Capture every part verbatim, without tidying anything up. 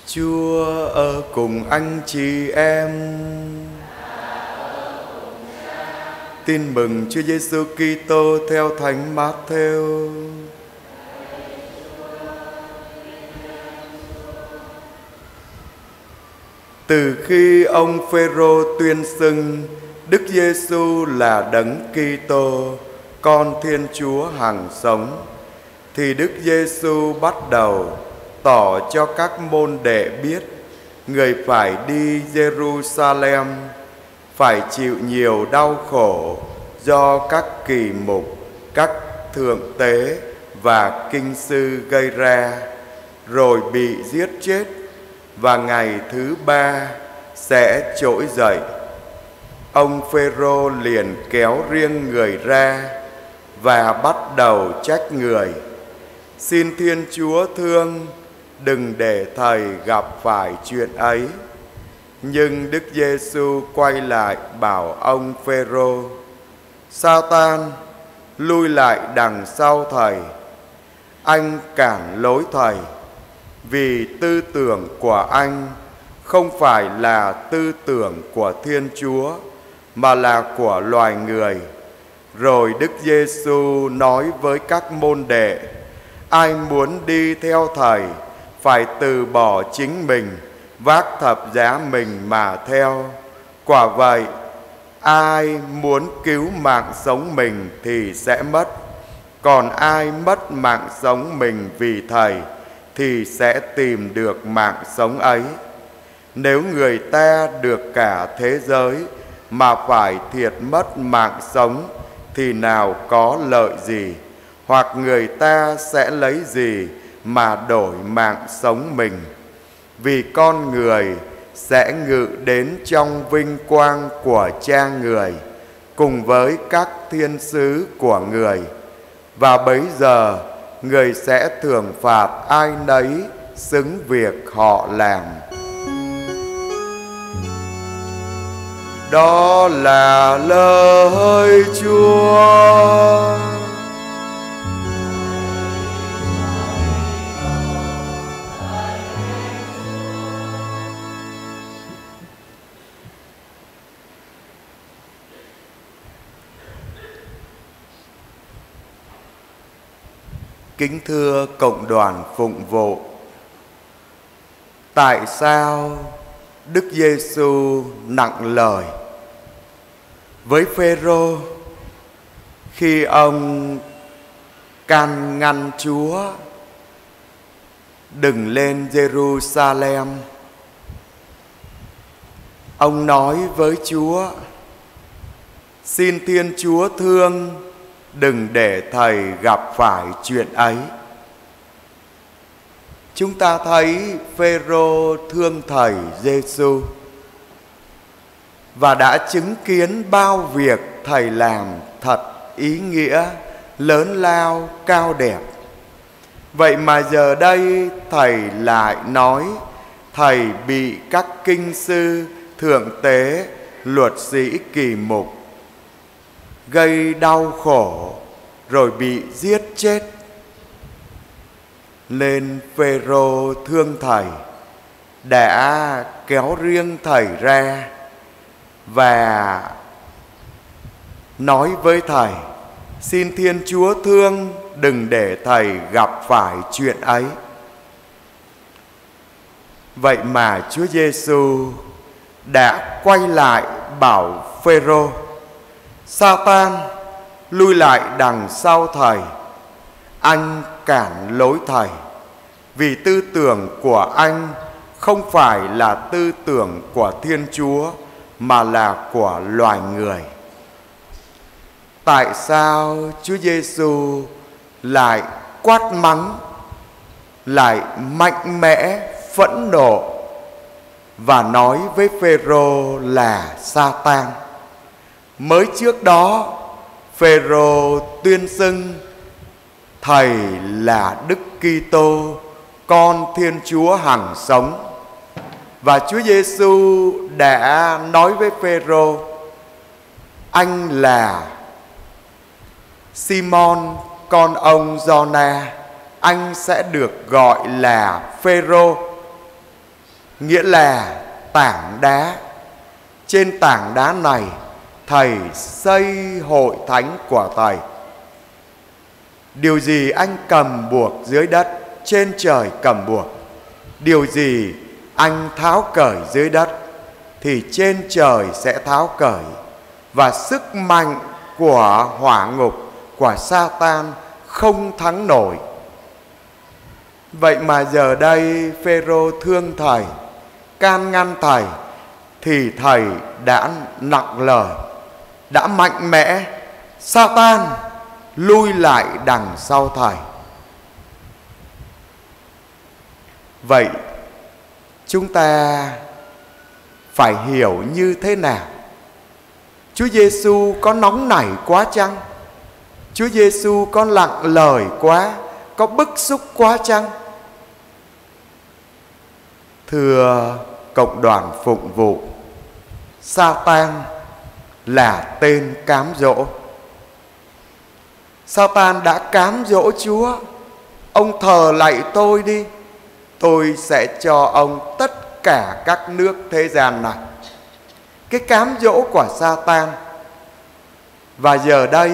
Chúa ở cùng anh chị em. Tin mừng Chúa Giêsu Kitô theo Thánh Mát-thêu. Từ khi ông Phêrô tuyên xưng Đức Giêsu là Đấng Kitô, Con Thiên Chúa hằng sống, thì Đức Giêsu bắt đầu tỏ cho các môn đệ biết người phải đi Jerusalem, phải chịu nhiều đau khổ do các kỳ mục, các thượng tế và kinh sư gây ra, rồi bị giết chết, và ngày thứ ba sẽ trỗi dậy. Ông Phêrô liền kéo riêng người ra và bắt đầu trách người: Xin Thiên Chúa thương, đừng để thầy gặp phải chuyện ấy. Nhưng Đức Giêsu quay lại bảo ông Phêrô: Sa-tan, lui lại đằng sau thầy. Anh cản lối thầy, vì tư tưởng của anh không phải là tư tưởng của Thiên Chúa, mà là của loài người. Rồi Đức Giêsu nói với các môn đệ: Ai muốn đi theo thầy phải từ bỏ chính mình, vác thập giá mình mà theo. Quả vậy, ai muốn cứu mạng sống mình thì sẽ mất, còn ai mất mạng sống mình vì thầy thì sẽ tìm được mạng sống ấy. Nếu người ta được cả thế giới mà phải thiệt mất mạng sống thì nào có lợi gì? Hoặc người ta sẽ lấy gì mà đổi mạng sống mình? Vì con người sẽ ngự đến trong vinh quang của Cha người cùng với các thiên sứ của người, và bấy giờ người sẽ thưởng phạt ai nấy xứng việc họ làm. Đó là lời Chúa. Kính thưa cộng đoàn phụng vụ, tại sao Đức Giêsu nặng lời với Phêrô khi ông can ngăn Chúa đừng lên Jerusalem? Ông nói với Chúa: Xin Thiên Chúa thương, đừng để thầy gặp phải chuyện ấy. Chúng ta thấy Phêrô thương thầy Giêsu và đã chứng kiến bao việc thầy làm thật ý nghĩa, lớn lao, cao đẹp. Vậy mà giờ đây thầy lại nói thầy bị các kinh sư, thượng tế, luật sĩ kỳ mục gây đau khổ rồi bị giết chết. Nên Phêrô thương thầy, đã kéo riêng thầy ra và nói với thầy: Xin Thiên Chúa thương, đừng để thầy gặp phải chuyện ấy. Vậy mà Chúa Giêsu đã quay lại bảo Phêrô: Sa-tan, lui lại đằng sau thầy. Anh cản lối thầy, vì tư tưởng của anh không phải là tư tưởng của Thiên Chúa, mà là của loài người. Tại sao Chúa Giêsu lại quát mắng, lại mạnh mẽ, phẫn nộ và nói với Phêrô là Sa-tan? Mới trước đó, Phêrô tuyên xưng thầy là Đức Kitô, Con Thiên Chúa hằng sống. Và Chúa Giêsu đã nói với Phêrô: Anh là Simon, con ông Giô-na, anh sẽ được gọi là Phêrô. nghĩa là tảng đá. Trên tảng đá này Thầy xây hội thánh của Thầy. Điều gì anh cầm buộc dưới đất, trên trời cầm buộc. Điều gì anh tháo cởi dưới đất, thì trên trời sẽ tháo cởi. Và sức mạnh của hỏa ngục, của Sa-tan không thắng nổi. Vậy mà giờ đây Phêrô thương Thầy, can ngăn Thầy, thì Thầy đã nặng lời, đã mạnh mẽ. Sa-tan lui lại đằng sau Thầy. Vậy chúng ta phải hiểu như thế nào? Chúa Giêsu có nóng nảy quá chăng? Chúa Giêsu có nặng lời quá, có bức xúc quá chăng? Thưa cộng đoàn phụng vụ, Sa-tan là tên cám dỗ. Sa-tan đã cám dỗ Chúa: ông thờ lạy tôi đi, tôi sẽ cho ông tất cả các nước thế gian này. Cái cám dỗ của Sa-tan. Và giờ đây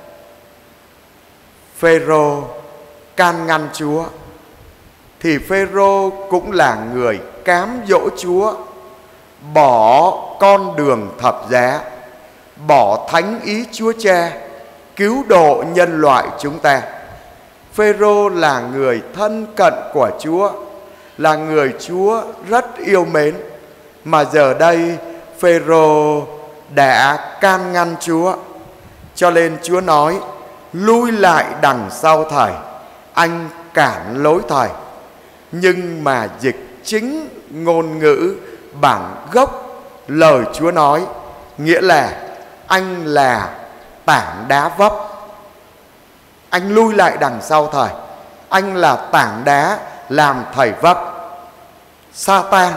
Phêrô can ngăn Chúa, thì Phêrô cũng là người cám dỗ Chúa bỏ con đường thập giá, bỏ thánh ý Chúa Cha, cứu độ nhân loại chúng ta. Phêrô là người thân cận của Chúa, là người Chúa rất yêu mến. Mà giờ đây Phêrô đã can ngăn Chúa, cho nên Chúa nói: lui lại đằng sau Thầy, anh cản lối Thầy. Nhưng mà dịch chính ngôn ngữ bản gốc lời Chúa nói, nghĩa là anh là tảng đá vấp. Anh lui lại đằng sau Thầy, anh là tảng đá làm Thầy vấp. Sa-tan,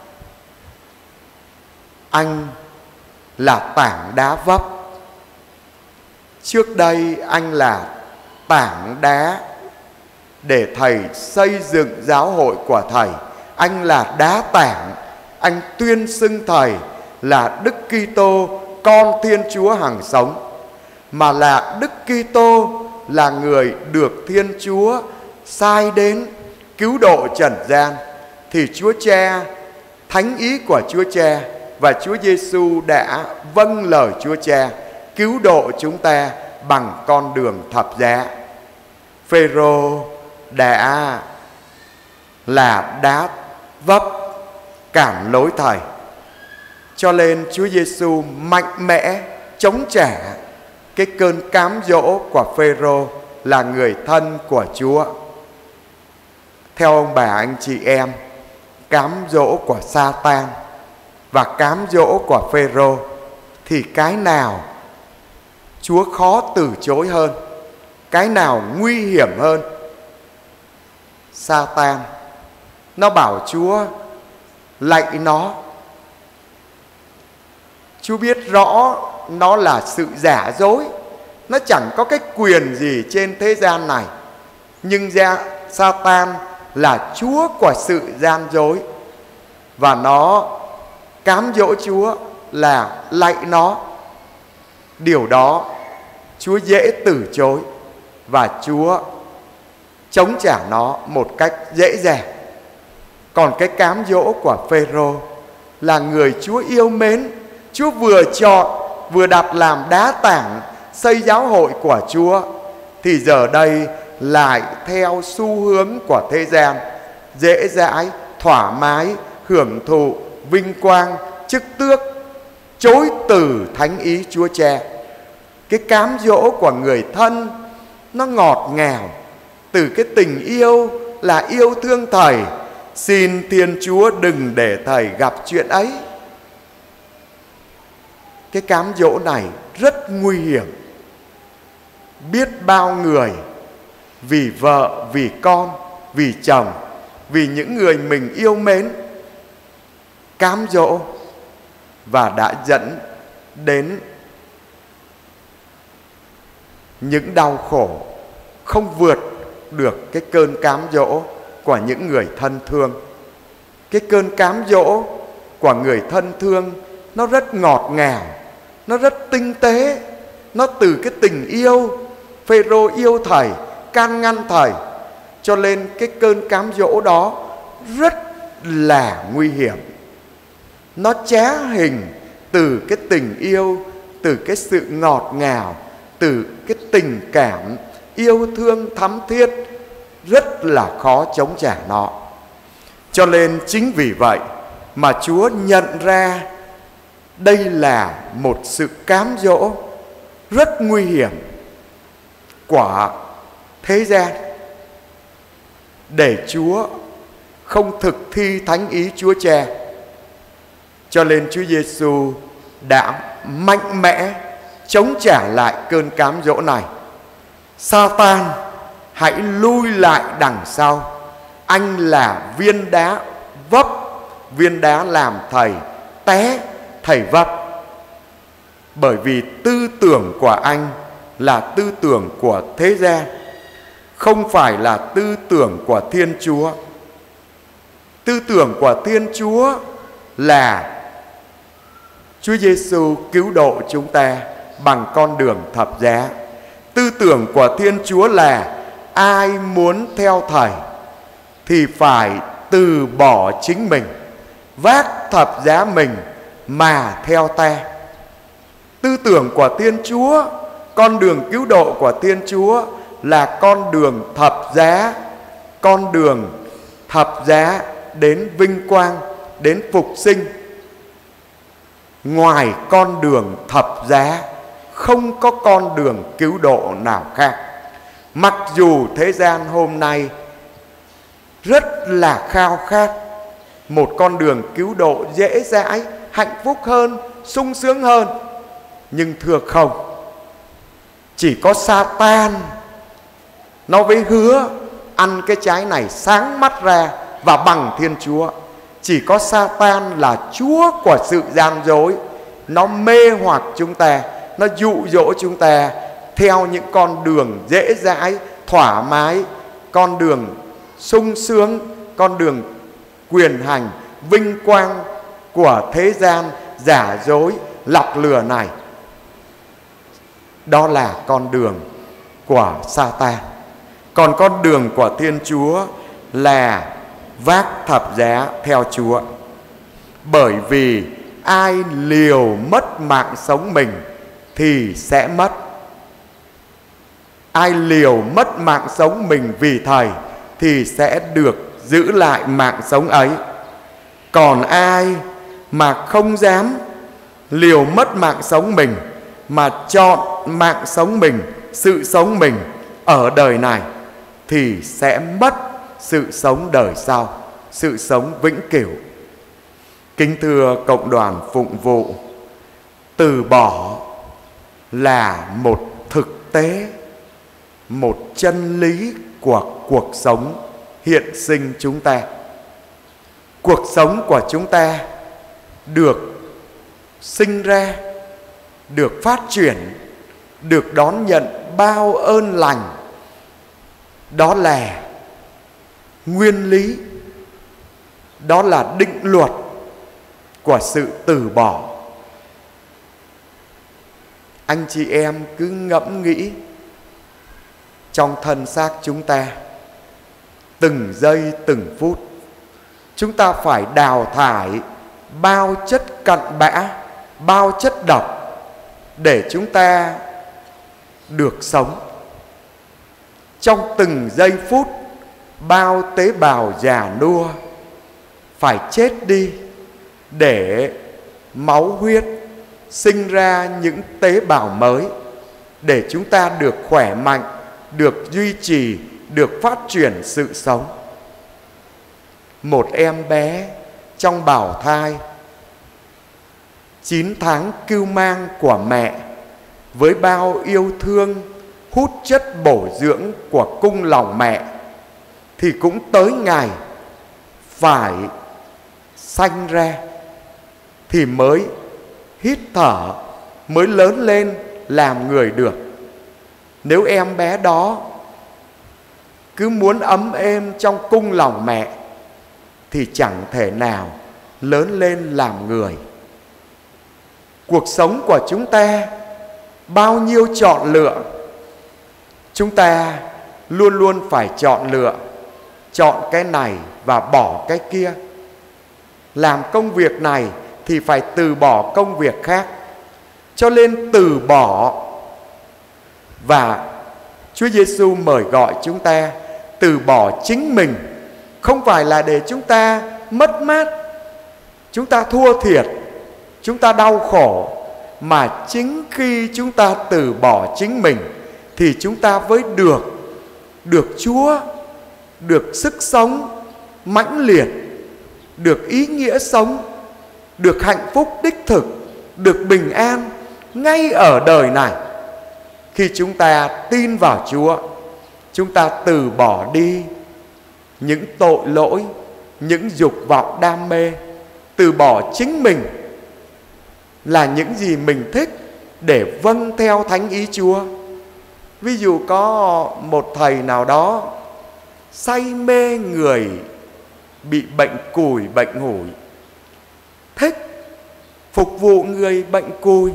anh là tảng đá vấp. Trước đây anh là tảng đá để Thầy xây dựng giáo hội của Thầy. Anh là đá tảng. Anh tuyên xưng Thầy là Đức Kitô, con Thiên Chúa hằng sống. Mà là Đức Kitô là người được Thiên Chúa sai đến cứu độ trần gian. Thì Chúa Cha, thánh ý của Chúa Cha và Chúa Giêsu đã vâng lời Chúa Cha, cứu độ chúng ta bằng con đường thập giá. Phêrô đã là đá vấp cản lối Thầy, cho nên Chúa Giêsu mạnh mẽ chống trả cái cơn cám dỗ của Phêrô là người thân của Chúa. Theo ông bà anh chị em, cám dỗ của Sa-tan và cám dỗ của Phêrô thì cái nào Chúa khó từ chối hơn? Cái nào nguy hiểm hơn? Sa-tan nó bảo Chúa lạy nó. Chúa biết rõ nó là sự giả dối, nó chẳng có cái quyền gì trên thế gian này. Nhưng ra Sa-tan là chúa của sự gian dối, và nó cám dỗ Chúa là lạy nó. Điều đó Chúa dễ từ chối, và Chúa chống trả nó một cách dễ dàng. Còn cái cám dỗ của Phêrô là người Chúa yêu mến, Chúa vừa chọn vừa đặt làm đá tảng xây giáo hội của Chúa, thì giờ đây lại theo xu hướng của thế gian, dễ dãi, thoải mái, hưởng thụ, vinh quang, chức tước, chối từ thánh ý Chúa Cha. Cái cám dỗ của người thân nó ngọt ngào từ cái tình yêu là yêu thương Thầy. Xin Thiên Chúa đừng để Thầy gặp chuyện ấy. Cái cám dỗ này rất nguy hiểm. Biết bao người vì vợ, vì con, vì chồng, vì những người mình yêu mến cám dỗ, và đã dẫn đến những đau khổ không vượt được cái cơn cám dỗ của những người thân thương. Cái cơn cám dỗ của người thân thương nó rất ngọt ngào, nó rất tinh tế. Nó từ cái tình yêu. Phêrô yêu thầy, can ngăn thầy, cho nên cái cơn cám dỗ đó rất là nguy hiểm. Nó trá hình từ cái tình yêu, từ cái sự ngọt ngào, từ cái tình cảm yêu thương thắm thiết, rất là khó chống trả nó. Cho nên chính vì vậy mà Chúa nhận ra đây là một sự cám dỗ rất nguy hiểm của thế gian, để Chúa không thực thi thánh ý Chúa Cha. Cho nên Chúa Giêsu đã mạnh mẽ chống trả lại cơn cám dỗ này. Sa-tan, hãy lui lại đằng sau. Anh là viên đá vấp, viên đá làm thầy té, thầy vấp. Bởi vì tư tưởng của anh là tư tưởng của thế gian, không phải là tư tưởng của Thiên Chúa. Tư tưởng của Thiên Chúa là Chúa Giêsu cứu độ chúng ta bằng con đường thập giá. Tư tưởng của Thiên Chúa là ai muốn theo thầy thì phải từ bỏ chính mình, vác thập giá mình mà theo ta. Tư tưởng của Thiên Chúa, con đường cứu độ của Thiên Chúa là con đường thập giá, con đường thập giá đến vinh quang, đến phục sinh. Ngoài con đường thập giá, không có con đường cứu độ nào khác. Mặc dù thế gian hôm nay rất là khao khát một con đường cứu độ dễ dãi, hạnh phúc hơn, sung sướng hơn, nhưng thưa không, chỉ có Sa-tan nó mới hứa ăn cái trái này sáng mắt ra và bằng Thiên Chúa. Chỉ có Sa-tan là chúa của sự gian dối. Nó mê hoặc chúng ta, nó dụ dỗ chúng ta theo những con đường dễ dãi, thoải mái, con đường sung sướng, con đường quyền hành, vinh quang của thế gian giả dối, lọc lừa này. Đó là con đường của Sa-tan. Còn con đường của Thiên Chúa là vác thập giá theo Chúa. Bởi vì ai liều mất mạng sống mình thì sẽ mất. Ai liều mất mạng sống mình vì thầy thì sẽ được giữ lại mạng sống ấy. Còn ai mà không dám liều mất mạng sống mình mà chọn mạng sống mình, sự sống mình ở đời này thì sẽ mất sự sống đời sau, sự sống vĩnh cửu. Kính thưa cộng đoàn phụng vụ, từ bỏ là một thực tế, một chân lý của cuộc sống hiện sinh chúng ta. Cuộc sống của chúng ta được sinh ra, được phát triển, được đón nhận bao ơn lành. Đó là nguyên lý, đó là định luật của sự từ bỏ. Anh chị em cứ ngẫm nghĩ trong thân xác chúng ta, từng giây từng phút chúng ta phải đào thải bao chất cặn bã, bao chất độc để chúng ta được sống. Trong từng giây phút, bao tế bào già nua phải chết đi để máu huyết sinh ra những tế bào mới, để chúng ta được khỏe mạnh, được duy trì, được phát triển sự sống. Một em bé trong bào thai chín tháng cưu mang của mẹ, với bao yêu thương hút chất bổ dưỡng của cung lòng mẹ, thì cũng tới ngày phải sanh ra thì mới hít thở, mới lớn lên làm người được. Nếu em bé đó cứ muốn ấm êm trong cung lòng mẹ thì chẳng thể nào lớn lên làm người. Cuộc sống của chúng ta bao nhiêu chọn lựa, chúng ta luôn luôn phải chọn lựa, chọn cái này và bỏ cái kia. Làm công việc này thì phải từ bỏ công việc khác. Cho nên từ bỏ, và Chúa Giêsu mời gọi chúng ta từ bỏ chính mình, không phải là để chúng ta mất mát, chúng ta thua thiệt, chúng ta đau khổ, mà chính khi chúng ta từ bỏ chính mình thì chúng ta mới được được Chúa, được sức sống mãnh liệt, được ý nghĩa sống, được hạnh phúc đích thực, được bình an ngay ở đời này. Khi chúng ta tin vào Chúa, chúng ta từ bỏ đi những tội lỗi, những dục vọng đam mê, từ bỏ chính mình là những gì mình thích để vâng theo thánh ý Chúa. Ví dụ có một thầy nào đó say mê người bị bệnh cùi, bệnh hủi, thích phục vụ người bệnh cùi,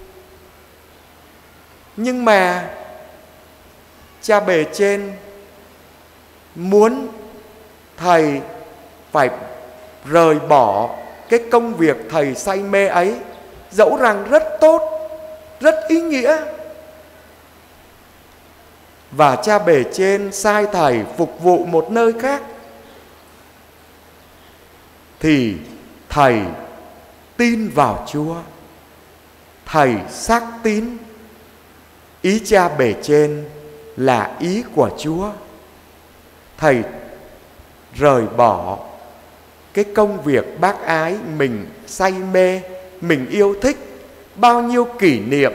nhưng mà cha bề trên muốn thầy phải rời bỏ cái công việc thầy say mê ấy, dẫu rằng rất tốt, rất ý nghĩa. Và cha bề trên sai thầy phục vụ một nơi khác, thì thầy tin vào Chúa, thầy xác tín ý cha bề trên là ý của Chúa. Thầy rời bỏ cái công việc bác ái mình say mê, mình yêu thích, bao nhiêu kỷ niệm,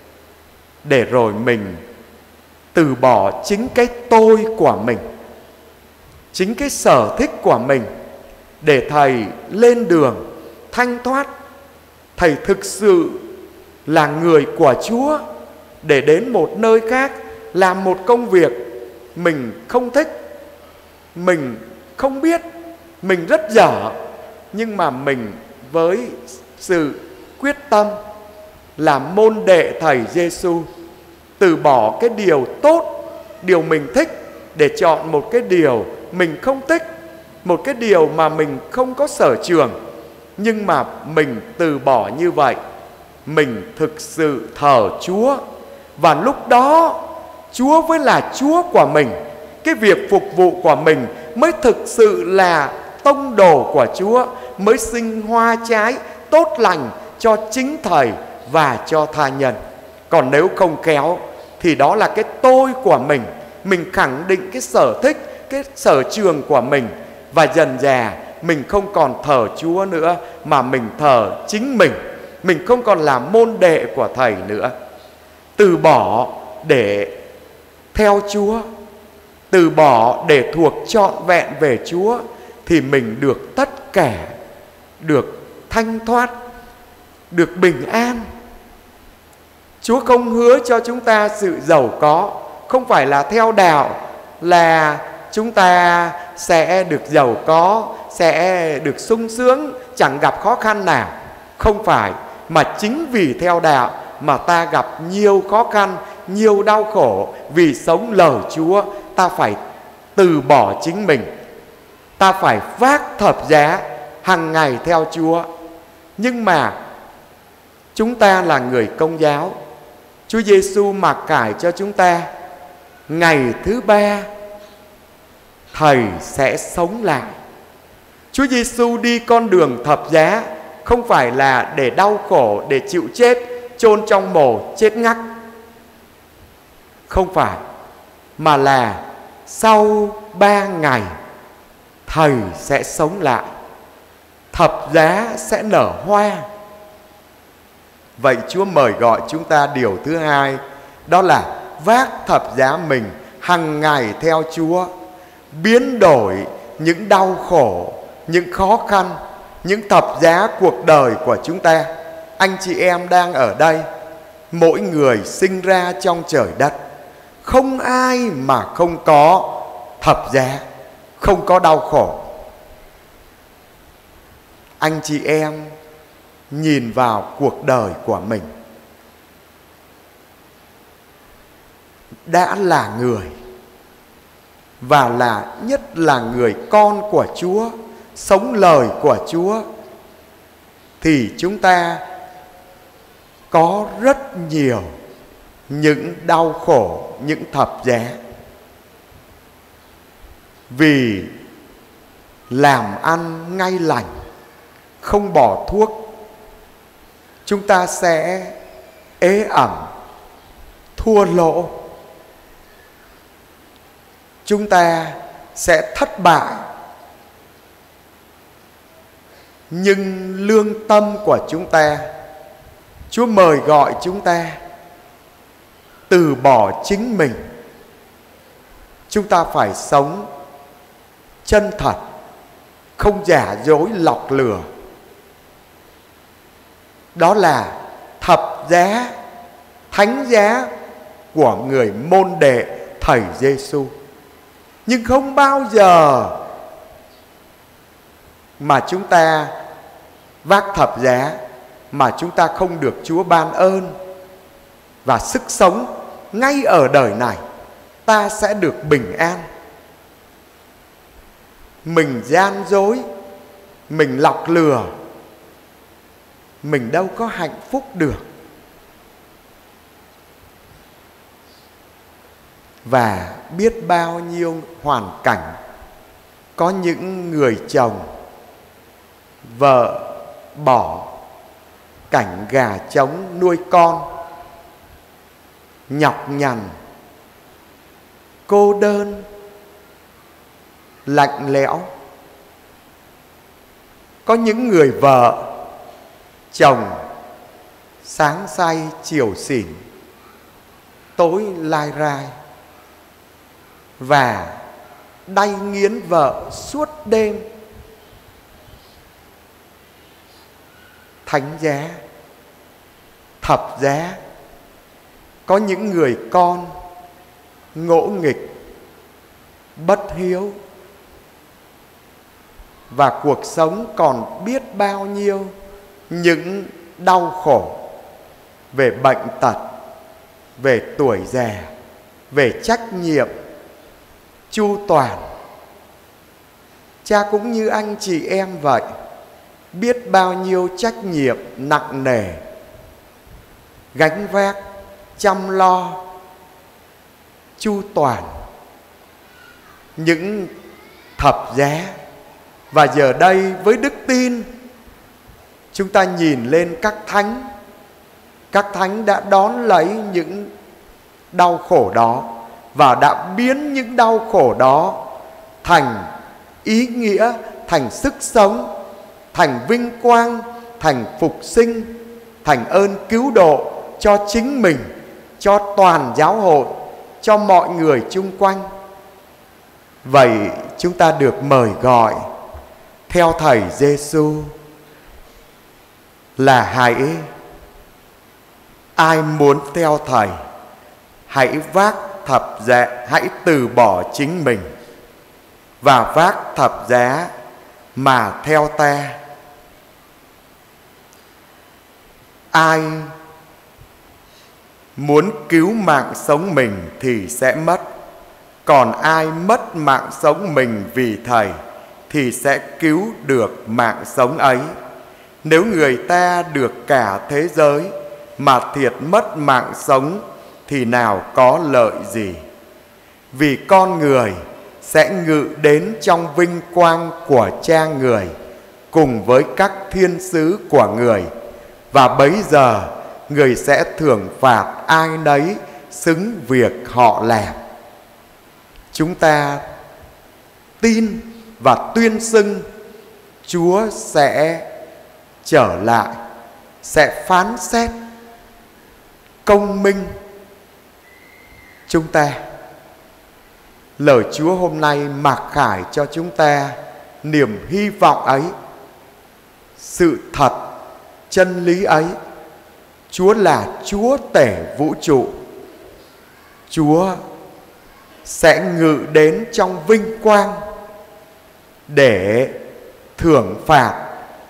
để rồi mình từ bỏ chính cái tôi của mình, chính cái sở thích của mình, để thầy lên đường thanh thoát. Thầy thực sự là người của Chúa, để đến một nơi khác làm một công việc mình không thích, mình không biết, mình rất dở, nhưng mà mình với sự quyết tâm làm môn đệ thầy Giêsu, từ bỏ cái điều tốt, điều mình thích, để chọn một cái điều mình không thích, một cái điều mà mình không có sở trường. Nhưng mà mình từ bỏ như vậy, mình thực sự thờ Chúa, và lúc đó Chúa mới là Chúa của mình. Cái việc phục vụ của mình mới thực sự là tông đồ của Chúa, mới sinh hoa trái tốt lành cho chính thầy và cho tha nhân. Còn nếu không khéo thì đó là cái tôi của mình, mình khẳng định cái sở thích, cái sở trường của mình, và dần dà mình không còn thờ Chúa nữa, mà mình thờ chính mình. Mình không còn là môn đệ của thầy nữa. Từ bỏ để theo Chúa, từ bỏ để thuộc trọn vẹn về Chúa, thì mình được tất cả, được thanh thoát, được bình an. Chúa không hứa cho chúng ta sự giàu có, không phải là theo đạo là chúng ta sẽ được giàu có, sẽ được sung sướng, chẳng gặp khó khăn nào. Không phải, mà chính vì theo đạo mà ta gặp nhiều khó khăn, nhiều đau khổ. Vì sống lời Chúa, ta phải từ bỏ chính mình, ta phải vác thập giá hàng ngày theo Chúa. Nhưng mà chúng ta là người Công giáo, Chúa Giêsu mặc khải cho chúng ta, ngày thứ ba thầy sẽ sống lại. Chúa Giêsu đi con đường thập giá không phải là để đau khổ, để chịu chết, chôn trong mồ chết ngắt. Không phải, mà là sau ba ngày thầy sẽ sống lại, thập giá sẽ nở hoa. Vậy Chúa mời gọi chúng ta điều thứ hai, đó là vác thập giá mình hằng ngày theo Chúa, biến đổi những đau khổ, những khó khăn, những thập giá cuộc đời của chúng ta. Anh chị em đang ở đây, mỗi người sinh ra trong trời đất, không ai mà không có thập giá, không có đau khổ. anh chị em nhìn vào cuộc đời của mình, đã là người và là nhất là người con của Chúa, sống lời của Chúa, thì chúng ta có rất nhiều những đau khổ, những thập giá. Vì làm ăn ngay lành, không bỏ thuốc, chúng ta sẽ ế ẩm, thua lỗ, chúng ta sẽ thất bại. Nhưng lương tâm của chúng ta, Chúa mời gọi chúng ta từ bỏ chính mình. Chúng ta phải sống chân thật, không giả dối lọc lừa. Đó là thập giá, thánh giá của người môn đệ Thầy Giêsu. Nhưng không bao giờ mà chúng ta vác thập giá mà chúng ta không được Chúa ban ơn và sức sống ngay ở đời này. Ta sẽ được bình an. Mình gian dối, mình lọc lừa, mình đâu có hạnh phúc được. Và biết bao nhiêu hoàn cảnh, có những người chồng vợ bỏ cảnh gà trống nuôi con, nhọc nhằn, cô đơn, lạnh lẽo. Có những người vợ chồng sáng say chiều xỉn, tối lai rai và đay nghiến vợ suốt đêm. Thánh giá, thập giá. Có những người con ngỗ nghịch, bất hiếu, và cuộc sống còn biết bao nhiêu những đau khổ về bệnh tật, về tuổi già, về trách nhiệm chu toàn. Cha cũng như anh chị em vậy, biết bao nhiêu trách nhiệm nặng nề, gánh vác, chăm lo, chu toàn những thập giá. Và giờ đây với đức tin, chúng ta nhìn lên các thánh. Các thánh đã đón lấy những đau khổ đó và đã biến những đau khổ đó thành ý nghĩa, thành sức sống, thành vinh quang, thành phục sinh, thành ơn cứu độ cho chính mình, cho toàn giáo hội, cho mọi người chung quanh. Vậy chúng ta được mời gọi theo Thầy Giêsu là hãy, ai muốn theo Thầy, hãy vác thập giá, hãy từ bỏ chính mình và vác thập giá mà theo ta. Ai muốn cứu mạng sống mình thì sẽ mất, còn ai mất mạng sống mình vì Thầy thì sẽ cứu được mạng sống ấy. Nếu người ta được cả thế giới mà thiệt mất mạng sống thì nào có lợi gì? Vì con người sẽ ngự đến trong vinh quang của Cha người cùng với các thiên sứ của người, và bấy giờ người sẽ thưởng phạt ai nấy xứng việc họ làm. Chúng ta tin và tuyên xưng Chúa sẽ trở lại, sẽ phán xét công minh chúng ta. Lời Chúa hôm nay mặc khải cho chúng ta niềm hy vọng ấy, sự thật, chân lý ấy. Chúa là Chúa tể vũ trụ. Chúa sẽ ngự đến trong vinh quang để thưởng phạt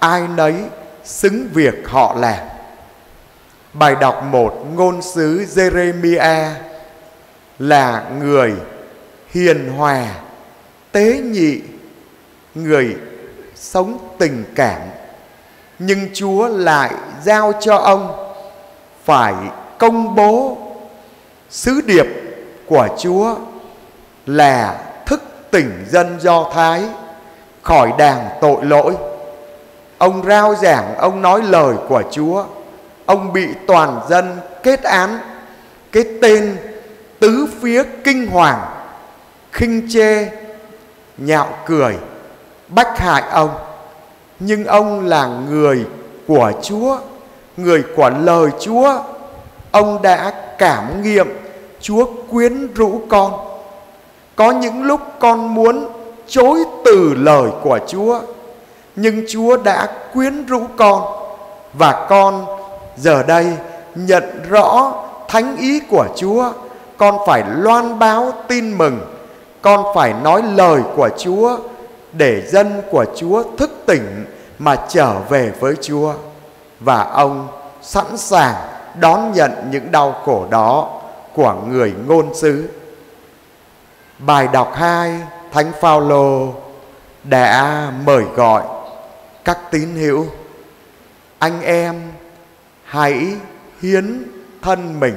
ai nấy xứng việc họ làm. Bài đọc một, ngôn sứ Giê-rê-mi-a là người hiền hòa, tế nhị, người sống tình cảm, nhưng Chúa lại giao cho ông phải công bố sứ điệp của Chúa là thức tỉnh dân Do Thái khỏi đàng tội lỗi. Ông rao giảng, ông nói lời của Chúa. Ông bị toàn dân kết án. Cái tên tứ phía kinh hoàng, khinh chê, nhạo cười, bách hại ông. Nhưng ông là người của Chúa, người của lời Chúa. Ông đã cảm nghiệm Chúa quyến rũ con. Có những lúc con muốn chối từ lời của Chúa, nhưng Chúa đã quyến rũ con. Và con giờ đây nhận rõ thánh ý của Chúa. Con phải loan báo tin mừng, con phải nói lời của Chúa để dân của Chúa thức tỉnh mà trở về với Chúa. Và ông sẵn sàng đón nhận những đau khổ đó của người ngôn sứ. Bài đọc hai, Thánh Phao-lô đã mời gọi các tín hữu: anh em hãy hiến thân mình,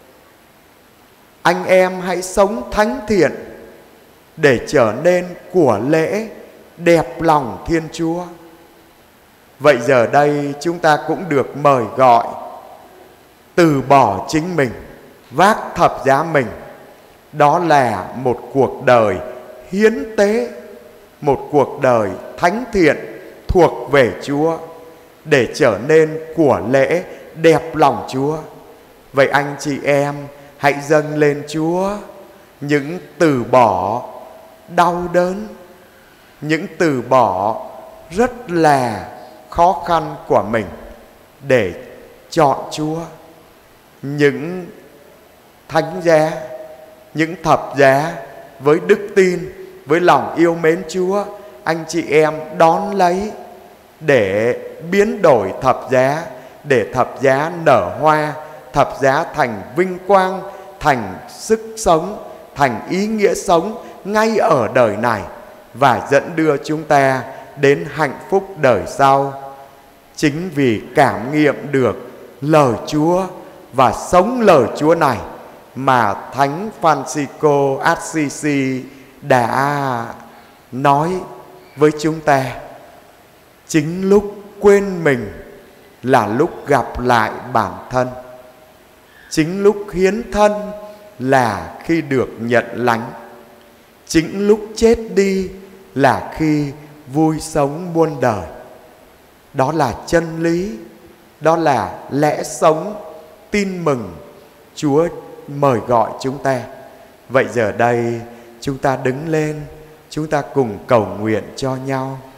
anh em hãy sống thánh thiện để trở nên của lễ đẹp lòng Thiên Chúa. Vậy giờ đây chúng ta cũng được mời gọi từ bỏ chính mình, vác thập giá mình. Đó là một cuộc đời hiến tế, một cuộc đời thánh thiện thuộc về Chúa để trở nên của lễ đẹp lòng Chúa. Vậy anh chị em hãy dâng lên Chúa những từ bỏ đau đớn, những từ bỏ rất là khó khăn của mình để chọn Chúa. Những thánh giá, những thập giá với đức tin, với lòng yêu mến Chúa, anh chị em đón lấy để biến đổi thập giá, để thập giá nở hoa, thập giá thành vinh quang, thành sức sống, thành ý nghĩa sống ngay ở đời này, và dẫn đưa chúng ta đến hạnh phúc đời sau. Chính vì cảm nghiệm được lời Chúa và sống lời Chúa này mà Thánh Francisco Assisi đã nói với chúng ta: chính lúc quên mình là lúc gặp lại bản thân, chính lúc hiến thân là khi được nhận lãnh, chính lúc chết đi là khi vui sống muôn đời. Đó là chân lý, đó là lẽ sống tin mừng Chúa mời gọi chúng ta. Vậy giờ đây chúng ta đứng lên, chúng ta cùng cầu nguyện cho nhau.